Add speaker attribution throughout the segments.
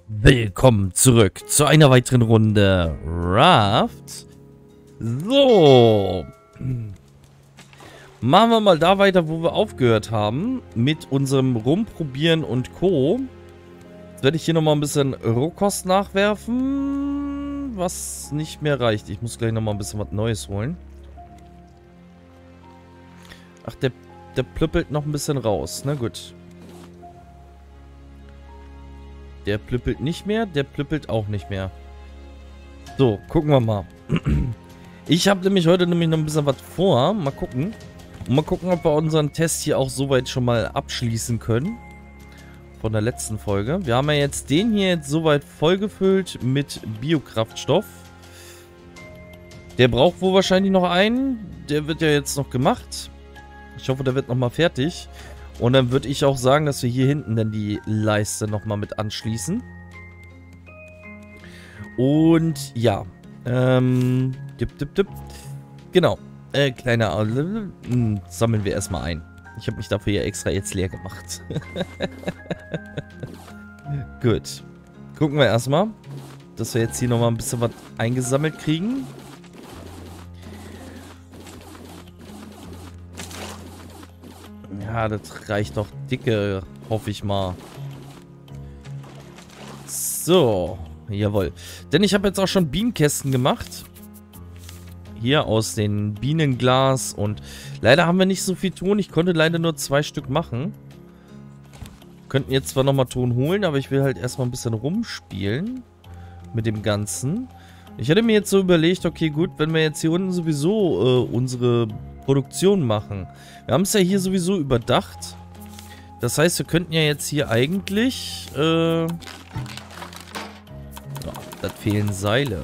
Speaker 1: Willkommen zurück zu einer weiteren Runde Raft. So. Machen wir mal da weiter, wo wir aufgehört haben. Mit unserem Rumprobieren und Co. Jetzt werde ich hier nochmal ein bisschen Rohkost nachwerfen. Was nicht mehr reicht. Ich muss gleich nochmal ein bisschen was Neues holen. Ach, der plüppelt noch ein bisschen raus. Na gut. Der plüppelt nicht mehr, der plüppelt auch nicht mehr. So, gucken wir mal. Ich habe nämlich heute noch ein bisschen was vor. Mal gucken. Und mal gucken, ob wir unseren Test hier auch soweit schon mal abschließen können. Von der letzten Folge. Wir haben ja jetzt den hier jetzt soweit vollgefüllt mit Biokraftstoff. Der braucht wohl wahrscheinlich noch einen. Der wird ja jetzt noch gemacht. Ich hoffe, der wird nochmal fertig. Und dann würde ich auch sagen, dass wir hier hinten dann die Leiste nochmal mit anschließen. Und ja. Genau. Sammeln wir erstmal ein. Ich habe mich dafür ja extra jetzt leer gemacht. Gut. Gucken wir erstmal, dass wir jetzt hier nochmal ein bisschen was eingesammelt kriegen. Ja, das reicht doch dicke, hoffe ich mal. So, jawohl. Denn ich habe jetzt auch schon Bienenkästen gemacht. Hier aus den Bienenglas. Und leider haben wir nicht so viel Ton. Ich konnte leider nur 2 Stück machen. Könnten jetzt zwar nochmal Ton holen, aber ich will halt erstmal ein bisschen rumspielen mit dem Ganzen. Ich hatte mir jetzt so überlegt, okay gut, wenn wir jetzt hier unten sowieso unsere Produktion machen. Wir haben es ja hier sowieso überdacht. Das heißt, wir könnten ja jetzt hier eigentlich... Oh, das fehlen Seile.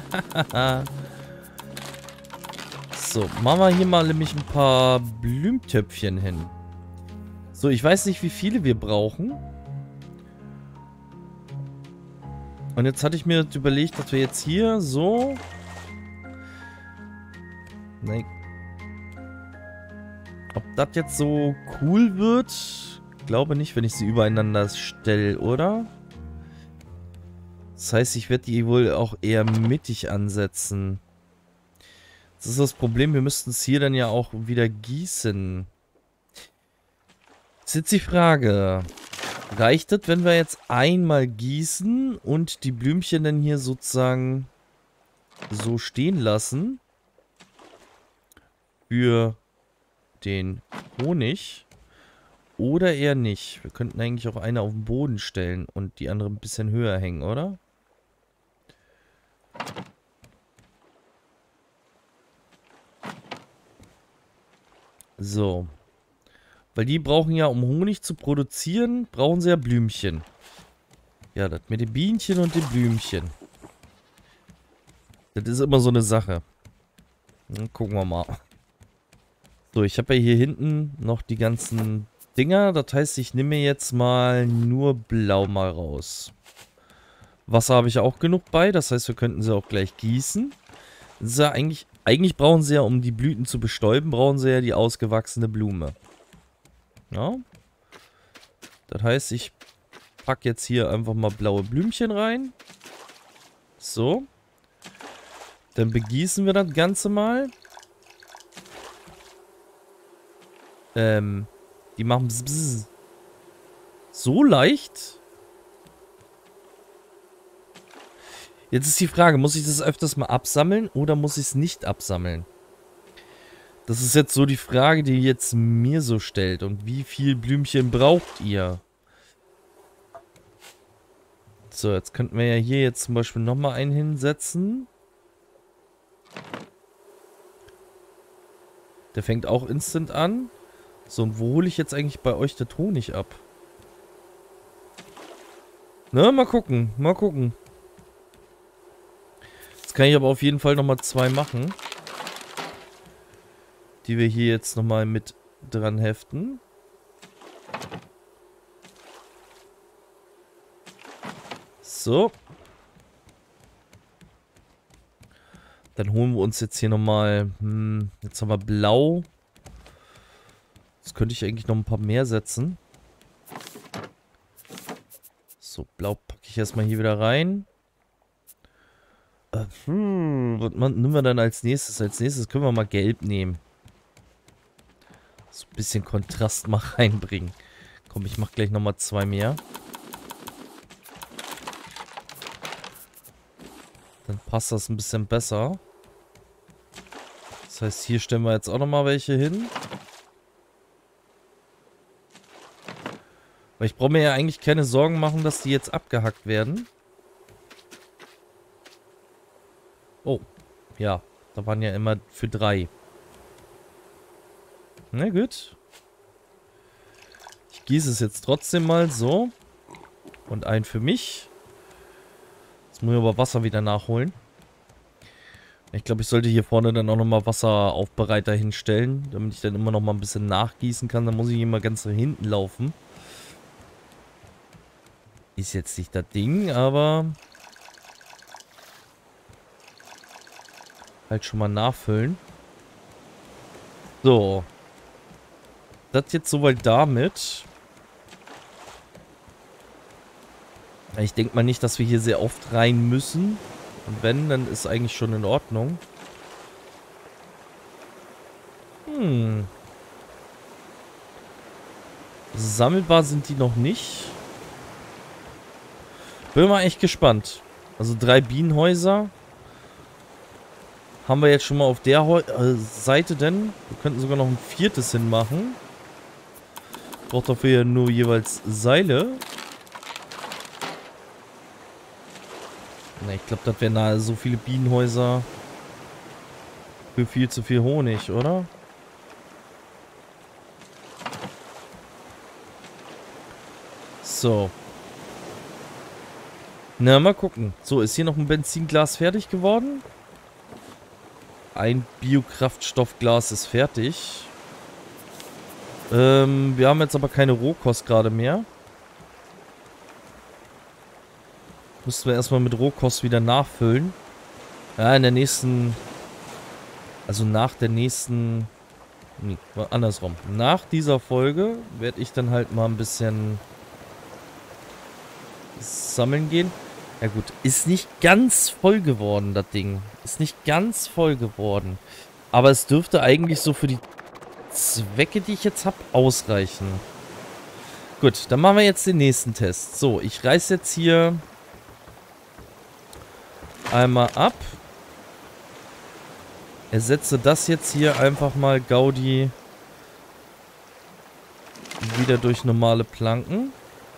Speaker 1: So, machen wir hier mal nämlich ein paar Blümtöpfchen hin. So, ich weiß nicht, wie viele wir brauchen. Und jetzt hatte ich mir überlegt, dass wir jetzt hier so... Nein. Ob das jetzt so cool wird? Glaube nicht, wenn ich sie übereinander stelle, oder? Das heißt, ich werde die wohl auch eher mittig ansetzen. Das ist das Problem, wir müssten es hier dann ja auch wieder gießen. Ist jetzt die Frage, reicht das, wenn wir jetzt einmal gießen und die Blümchen dann hier sozusagen so stehen lassen? Für den Honig. Oder eher nicht. Wir könnten eigentlich auch eine auf den Boden stellen und die andere ein bisschen höher hängen, oder? So. Weil die brauchen ja, um Honig zu produzieren, brauchen sie ja Blümchen. Ja, das mit den Bienchen und den Blümchen. Das ist immer so eine Sache. Dann gucken wir mal. So, ich habe ja hier hinten noch die ganzen Dinger. Das heißt, ich nehme mir jetzt mal nur Blau mal raus. Wasser habe ich auch genug bei. Das heißt, wir könnten sie auch gleich gießen. Das ist ja eigentlich brauchen sie ja, um die Blüten zu bestäuben, brauchen sie ja die ausgewachsene Blume. Ja. Das heißt, ich packe jetzt hier einfach mal blaue Blümchen rein. So. Dann begießen wir das Ganze mal. Die machen bzz, bzz. So leicht? Jetzt ist die Frage, muss ich das öfters mal absammeln oder muss ich es nicht absammeln? Das ist jetzt so die Frage, die jetzt mir so stellt. Und wie viel Blümchen braucht ihr? So, jetzt könnten wir ja hier jetzt zum Beispiel nochmal einen hinsetzen. Der fängt auch instant an. So, und wo hole ich jetzt eigentlich bei euch das Honig ab? Na, mal gucken, mal gucken. Jetzt kann ich aber auf jeden Fall nochmal 2 machen. Die wir hier jetzt nochmal mit dran heften. So. Dann holen wir uns jetzt hier nochmal... jetzt haben wir Blau. Jetzt könnte ich eigentlich noch ein paar mehr setzen. So, Blau packe ich erstmal hier wieder rein. Was nehmen wir dann als nächstes? Als nächstes können wir mal Gelb nehmen. So ein bisschen Kontrast mal reinbringen. Komm, ich mach gleich nochmal 2 mehr. Dann passt das ein bisschen besser. Das heißt, hier stellen wir jetzt auch nochmal welche hin. Weil ich brauche mir ja eigentlich keine Sorgen machen, dass die jetzt abgehackt werden. Oh, ja. Da waren ja immer für 3. Na gut. Ich gieße es jetzt trotzdem mal so. Und einen für mich. Jetzt muss ich aber Wasser wieder nachholen. Ich glaube, ich sollte hier vorne dann auch nochmal Wasseraufbereiter hinstellen, damit ich dann immer noch mal ein bisschen nachgießen kann. Dann muss ich immer ganz nach hinten laufen. Ist jetzt nicht das Ding, aber halt schon mal nachfüllen. So. Das jetzt soweit damit. Ich denke mal nicht, dass wir hier sehr oft rein müssen. Und wenn, dann ist eigentlich schon in Ordnung. Sammelbar sind die noch nicht. Bin mal echt gespannt. Also 3 Bienenhäuser. Haben wir jetzt schon mal auf der Seite denn. Wir könnten sogar noch ein 4. hinmachen. Braucht dafür ja nur jeweils Seile. Ne, ich glaube, das wären nahe so viele Bienenhäuser. Für viel zu viel Honig, oder? So. Na, mal gucken. So, ist hier noch ein Benzinglas fertig geworden? Ein Biokraftstoffglas ist fertig. Wir haben jetzt aber keine Rohkost gerade mehr. Müssten wir erstmal mit Rohkost wieder nachfüllen. Ja, in der nächsten... Also nach der nächsten... Nee, andersrum. Nach dieser Folge werde ich dann halt mal ein bisschen sammeln gehen. Ja gut, ist nicht ganz voll geworden, das Ding. Ist nicht ganz voll geworden. Aber es dürfte eigentlich so für die Zwecke, die ich jetzt habe, ausreichen. Gut, dann machen wir jetzt den nächsten Test. So, ich reiße jetzt hier einmal ab. Ersetze das jetzt hier einfach mal Gaudi wieder durch normale Planken.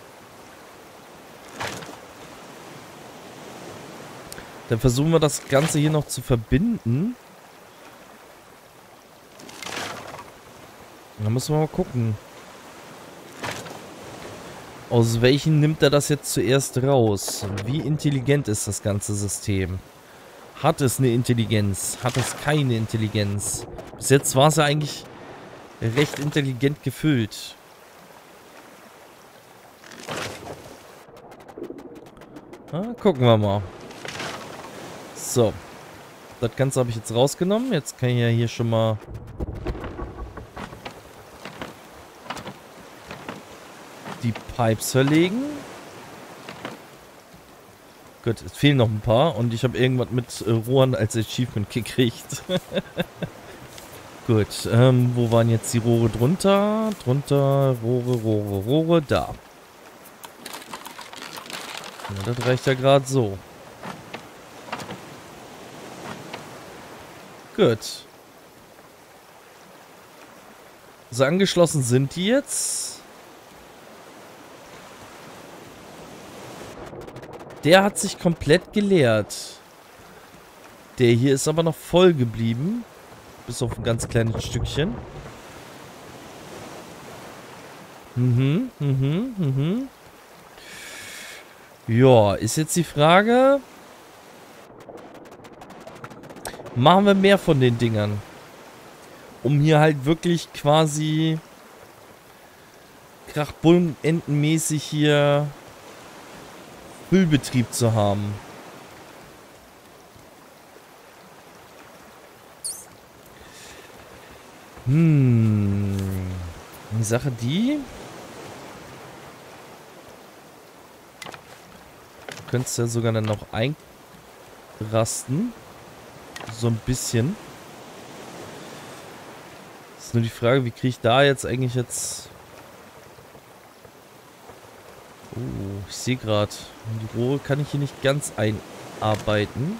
Speaker 1: Dann versuchen wir das Ganze hier noch zu verbinden. Da müssen wir mal gucken. Aus welchen nimmt er das jetzt zuerst raus? Wie intelligent ist das ganze System? Hat es eine Intelligenz? Hat es keine Intelligenz? Bis jetzt war es ja eigentlich recht intelligent gefüllt. Na, gucken wir mal. So. Das Ganze habe ich jetzt rausgenommen. Jetzt kann ich ja hier schon mal... die Pipes verlegen. Gut, es fehlen noch ein paar und ich habe irgendwas mit Rohren als Achievement gekriegt. Gut, wo waren jetzt die Rohre drunter? Drunter, Rohre, da. Ja, das reicht ja gerade so. Gut. So, angeschlossen sind die jetzt. Der hat sich komplett geleert. Der hier ist aber noch voll geblieben. Bis auf ein ganz kleines Stückchen. Ja, ist jetzt die Frage. Machen wir mehr von den Dingern. Um hier halt wirklich quasi krachbullenentenmäßig hier Füllbetrieb zu haben. Die Sache die... könntest ja sogar dann noch einrasten. So ein bisschen. Ist nur die Frage, wie kriege ich da jetzt eigentlich jetzt... Oh, ich sehe gerade, die Rohre kann ich hier nicht ganz einarbeiten.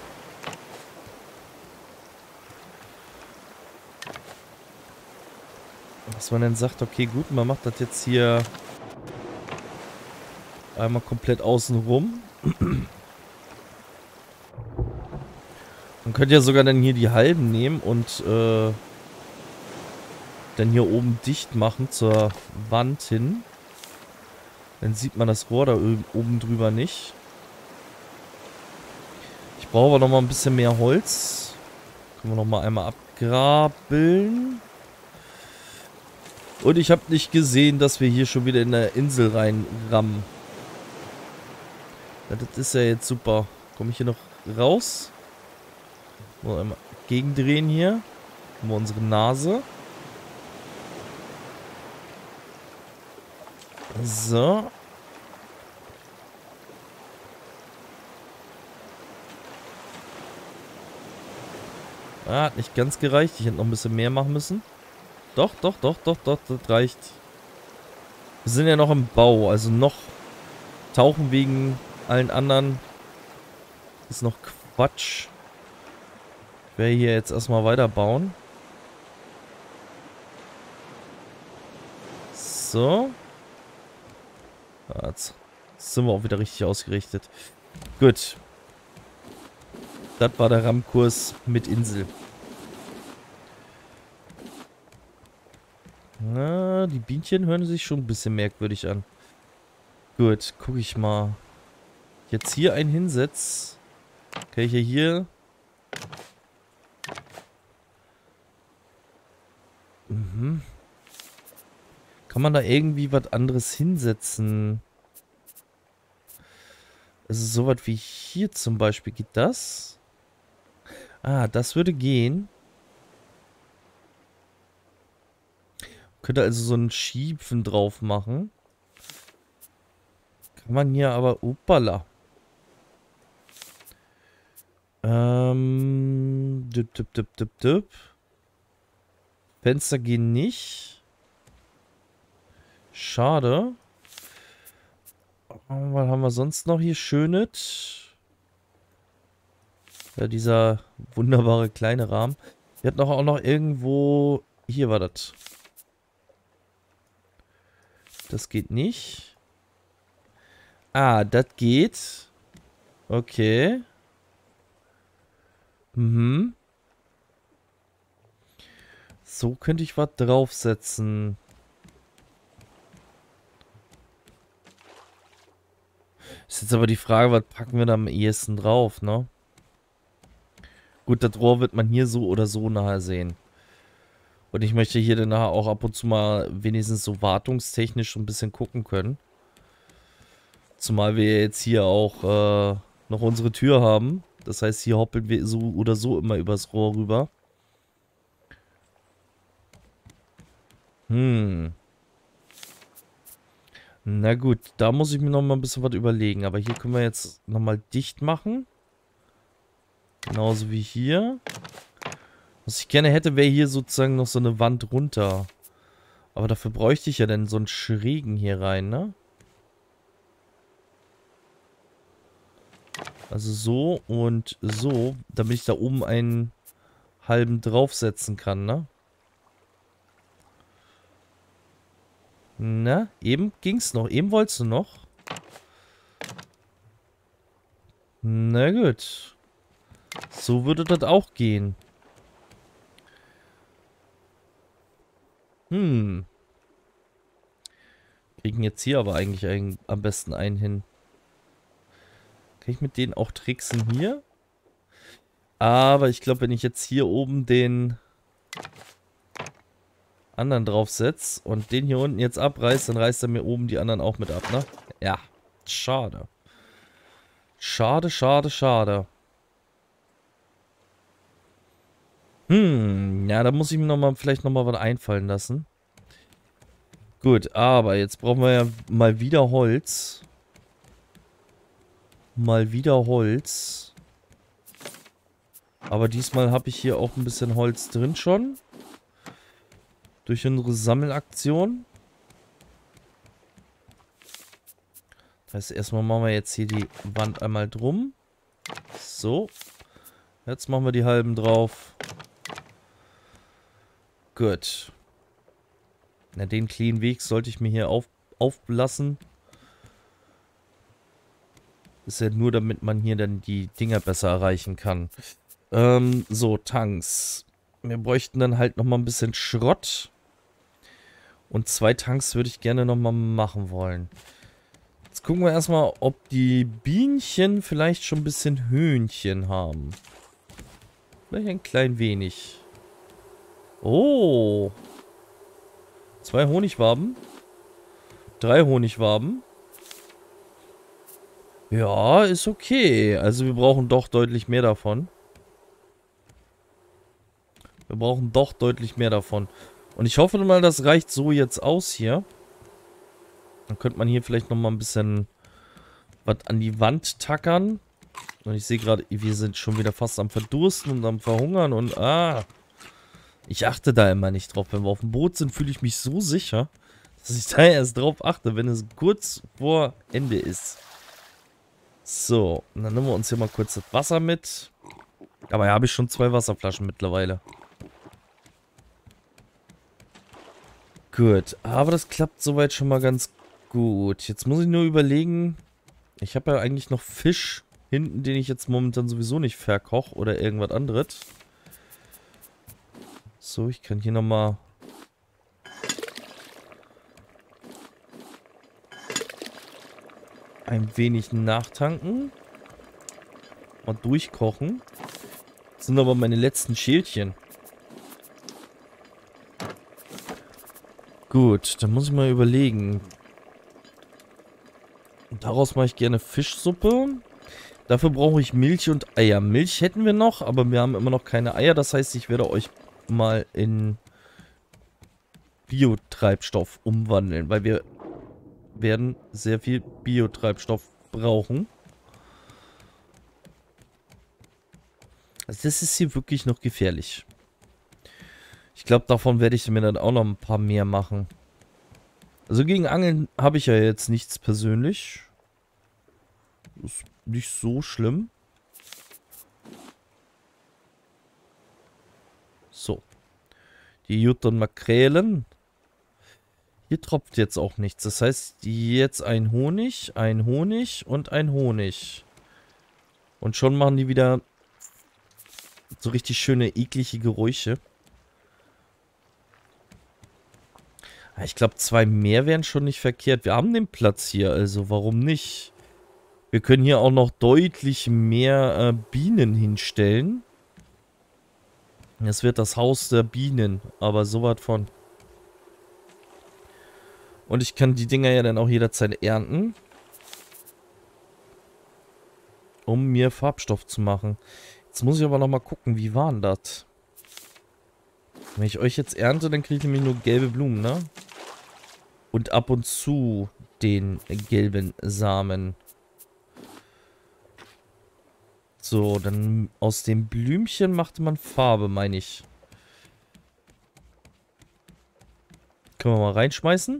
Speaker 1: Dass man dann sagt, okay gut, man macht das jetzt hier einmal komplett außen rum. Man könnte ja sogar dann hier die halben nehmen und dann hier oben dicht machen zur Wand hin. Dann sieht man das Rohr da oben drüber nicht. Ich brauche aber noch mal ein bisschen mehr Holz. Können wir noch mal einmal abgrabeln. Und ich habe nicht gesehen, dass wir hier schon wieder in der Insel reinrammen. Ja, das ist ja jetzt super. Komme ich hier noch raus? Mal einmal gegendrehen hier. Haben wir unsere Nase. So. Ah, hat nicht ganz gereicht. Ich hätte noch ein bisschen mehr machen müssen. Doch, das reicht. Wir sind ja noch im Bau, also noch tauchen wegen allen anderen ist noch Quatsch. Ich werde hier jetzt erstmal weiterbauen. So. Jetzt sind wir auch wieder richtig ausgerichtet. Gut. Das war der Rammkurs mit Insel. Na, die Bienchen hören sich schon ein bisschen merkwürdig an. Gut, gucke ich mal. Jetzt hier einen hinsetz. Kann ich ja hier... Mhm. Kann man da irgendwie was anderes hinsetzen? Also sowas wie hier zum Beispiel. Geht das? Ah, das würde gehen. Könnte also so einen Schiefen drauf machen. Kann man hier aber... Uppala. Düpp. Fenster gehen nicht. Schade. Was haben wir sonst noch hier Schönes? Ja, dieser wunderbare kleine Rahmen. Wir hatten auch noch irgendwo... Hier war das. Das geht nicht. Ah, das geht. Okay. Mhm. So könnte ich was draufsetzen. Ist jetzt aber die Frage, was packen wir da am ehesten drauf, ne? Gut, das Rohr wird man hier so oder so nachher sehen. Und ich möchte hier dann nachher auch ab und zu mal wenigstens so wartungstechnisch ein bisschen gucken können. Zumal wir jetzt hier auch noch unsere Tür haben. Das heißt, hier hoppeln wir so oder so immer übers Rohr rüber. Na gut, da muss ich mir noch mal ein bisschen was überlegen. Aber hier können wir jetzt noch mal dicht machen. Genauso wie hier. Was ich gerne hätte, wäre hier sozusagen noch so eine Wand runter. Aber dafür bräuchte ich ja dann so einen schrägen hier rein, ne? Also so und so, damit ich da oben einen halben draufsetzen kann, ne? Na, eben ging's noch. Eben wolltest du noch. Na gut. So würde das auch gehen. Kriegen jetzt hier aber eigentlich am besten einen hin. Kann ich mit denen auch tricksen hier? Aber ich glaube, wenn ich jetzt hier oben den anderen draufsetze und den hier unten jetzt abreiße, dann reißt er mir oben die anderen auch mit ab, ne? Ja, schade. Schade. Ja, da muss ich mir vielleicht nochmal was einfallen lassen. Gut, aber jetzt brauchen wir ja mal wieder Holz. mal wieder Holz. Aber diesmal habe ich hier auch ein bisschen Holz drin schon. Durch unsere Sammelaktion. Das heißt, erstmal machen wir jetzt hier die Wand einmal drum. So. Jetzt machen wir die halben drauf. Gut. Na, den clean Weg sollte ich mir hier auflassen. Ist ja nur, damit man hier dann die Dinger besser erreichen kann. So, Tanks. Wir bräuchten dann halt nochmal ein bisschen Schrott. Und 2 Tanks würde ich gerne nochmal machen wollen. Jetzt gucken wir erstmal, ob die Bienchen vielleicht schon ein bisschen Höhnchen haben. Vielleicht ein klein wenig. Oh. 2 Honigwaben. 3 Honigwaben. Ja, ist okay. Also wir brauchen doch deutlich mehr davon. Wir brauchen doch deutlich mehr davon. Und ich hoffe mal, das reicht so jetzt aus hier. Dann könnte man hier vielleicht nochmal ein bisschen was an die Wand tackern. Und ich sehe gerade, wir sind schon wieder fast am Verdursten und am Verhungern. Und ich achte da immer nicht drauf. Wenn wir auf dem Boot sind, fühle ich mich so sicher, dass ich da erst drauf achte, wenn es kurz vor Ende ist. So, und dann nehmen wir uns hier mal kurz das Wasser mit. Aber ja, habe ich schon 2 Wasserflaschen mittlerweile. Gut, aber das klappt soweit schon mal ganz gut. Jetzt muss ich nur überlegen, ich habe ja eigentlich noch Fisch hinten, den ich jetzt momentan sowieso nicht verkoche oder irgendwas anderes. So, ich kann hier nochmal ein wenig nachtanken. Mal durchkochen. Das sind aber meine letzten Schälchen. Gut, dann muss ich mal überlegen. Daraus mache ich gerne Fischsuppe. Dafür brauche ich Milch und Eier. Milch hätten wir noch, aber wir haben immer noch keine Eier. Das heißt, ich werde euch mal in Biotreibstoff umwandeln, weil wir werden sehr viel Biotreibstoff brauchen. Also das ist hier wirklich noch gefährlich. Ich glaube, davon werde ich mir dann auch noch ein paar mehr machen. Also gegen Angeln habe ich ja jetzt nichts persönlich. Ist nicht so schlimm. So. Die Jutta Makrelen. Hier tropft jetzt auch nichts. Das heißt, jetzt ein Honig und ein Honig. Und schon machen die wieder so richtig schöne, eklige Geräusche. Ich glaube, 2 mehr wären schon nicht verkehrt. Wir haben den Platz hier, also warum nicht? Wir können hier auch noch deutlich mehr Bienen hinstellen. Das wird das Haus der Bienen, aber sowas von. Und ich kann die Dinger ja dann auch jederzeit ernten. Um mir Farbstoff zu machen. Jetzt muss ich aber nochmal gucken, wie war denn das? Wenn ich euch jetzt ernte, dann kriege ich nämlich nur gelbe Blumen, ne? Und ab und zu den gelben Samen. So, dann aus dem Blümchen machte man Farbe, meine ich. Können wir mal reinschmeißen?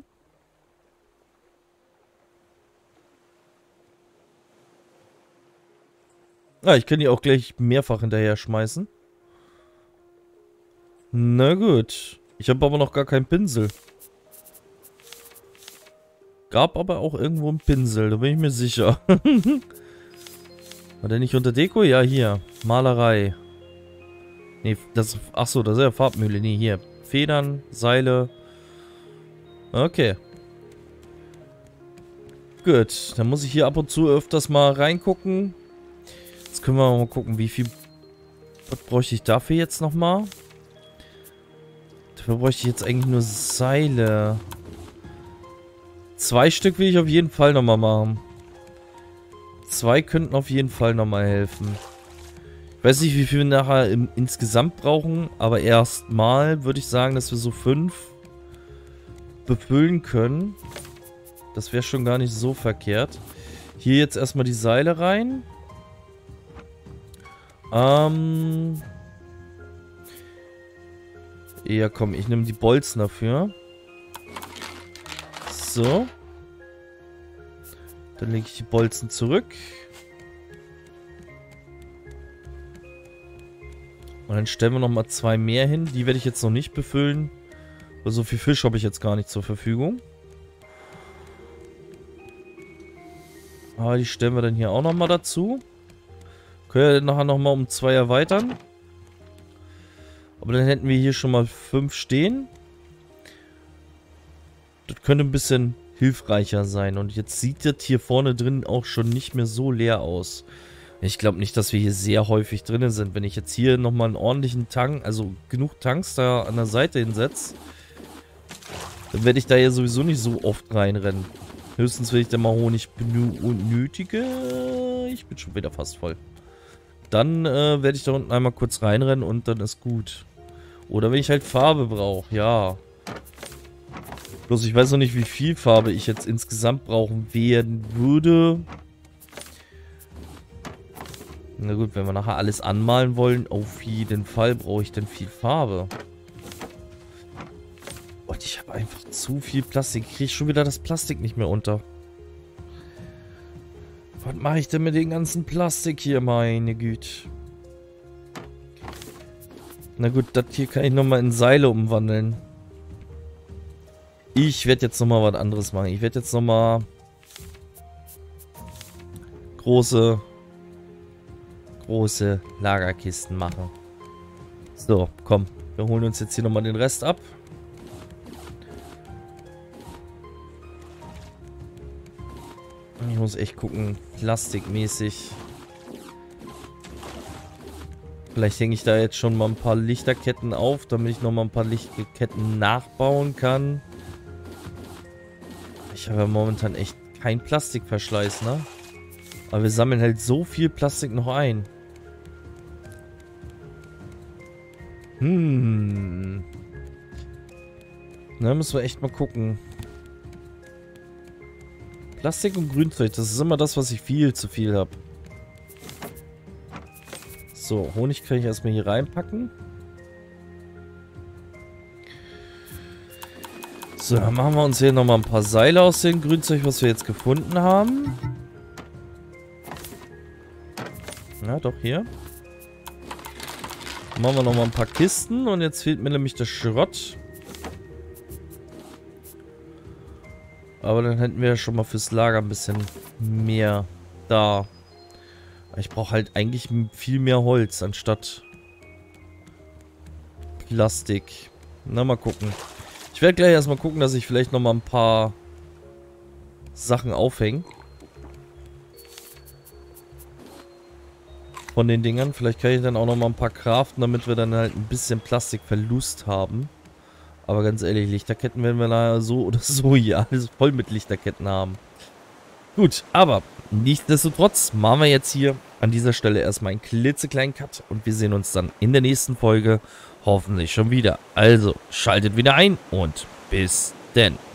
Speaker 1: Ah, ich kann die auch gleich mehrfach hinterher schmeißen. Na gut. Ich habe aber noch gar keinen Pinsel. Gab aber auch irgendwo einen Pinsel, da bin ich mir sicher. War der nicht unter Deko? Ja, hier. Malerei. Nee, das... Achso, das ist ja Farbmühle. Nee, hier. Federn, Seile. Okay. Gut, dann muss ich hier ab und zu öfters mal reingucken. Jetzt können wir mal gucken, wie viel... Was bräuchte ich dafür jetzt nochmal? Dafür bräuchte ich jetzt eigentlich nur Seile. 2 Stück will ich auf jeden Fall nochmal machen. 2 könnten auf jeden Fall nochmal helfen. Ich weiß nicht, wie viel wir nachher insgesamt brauchen, aber erstmal würde ich sagen, dass wir so 5 befüllen können. Das wäre schon gar nicht so verkehrt. Hier jetzt erstmal die Seile rein. Ja, komm, ich nehme die Bolzen dafür. So. Dann lege ich die Bolzen zurück. Und dann stellen wir nochmal 2 mehr hin. Die werde ich jetzt noch nicht befüllen. Weil so viel Fisch habe ich jetzt gar nicht zur Verfügung. Aber die stellen wir dann hier auch nochmal dazu. Können wir nachher nochmal um 2 erweitern. Aber dann hätten wir hier schon mal 5 stehen. Das könnte ein bisschen hilfreicher sein. Und jetzt sieht das hier vorne drin auch schon nicht mehr so leer aus. Ich glaube nicht, dass wir hier sehr häufig drin sind. Wenn ich jetzt hier nochmal einen ordentlichen Tank, also genug Tanks da an der Seite hinsetze, dann werde ich da ja sowieso nicht so oft reinrennen. Höchstens, wenn ich da mal Honig benötige. Ich bin schon wieder fast voll. Dann werde ich da unten einmal kurz reinrennen und dann ist gut. Oder wenn ich halt Farbe brauche, ja. Bloß ich weiß noch nicht, wie viel Farbe ich jetzt insgesamt brauchen werden würde. Na gut, wenn wir nachher alles anmalen wollen, auf jeden Fall brauche ich dann viel Farbe. Und ich habe einfach zu viel Plastik. Ich kriege schon wieder das Plastik nicht mehr unter. Was mache ich denn mit dem ganzen Plastik hier, meine Güte? Na gut, das hier kann ich nochmal in Seile umwandeln. Ich werde jetzt nochmal was anderes machen. Ich werde jetzt nochmal große Lagerkisten machen. So, komm. Wir holen uns jetzt hier nochmal den Rest ab. Ich muss echt gucken, plastikmäßig. Vielleicht hänge ich da jetzt schon mal ein paar Lichterketten auf, damit ich nochmal ein paar Lichterketten nachbauen kann. Ich habe ja momentan echt kein Plastikverschleiß, ne? Aber wir sammeln halt so viel Plastik noch ein. Na, müssen wir echt mal gucken. Plastik und Grünzeug, das ist immer das, was ich viel zu viel habe. So, Honig kann ich erstmal hier reinpacken. So, dann machen wir uns hier nochmal ein paar Seile aus dem Grünzeug, was wir jetzt gefunden haben. Ja, doch hier. Dann machen wir nochmal ein paar Kisten und jetzt fehlt mir nämlich der Schrott. Aber dann hätten wir ja schon mal fürs Lager ein bisschen mehr da. Ich brauche halt eigentlich viel mehr Holz anstatt Plastik. Na, mal gucken. Ich werde gleich erstmal gucken, dass ich vielleicht nochmal ein paar Sachen aufhänge. Von den Dingern. Vielleicht kann ich dann auch nochmal ein paar craften, damit wir dann halt ein bisschen Plastikverlust haben. Aber ganz ehrlich, Lichterketten werden wir da so oder so hier alles voll mit Lichterketten haben. Gut, aber nichtsdestotrotz machen wir jetzt hier an dieser Stelle erstmal einen klitzekleinen Cut. Und wir sehen uns dann in der nächsten Folge hoffentlich schon wieder. Also, schaltet wieder ein und bis denn.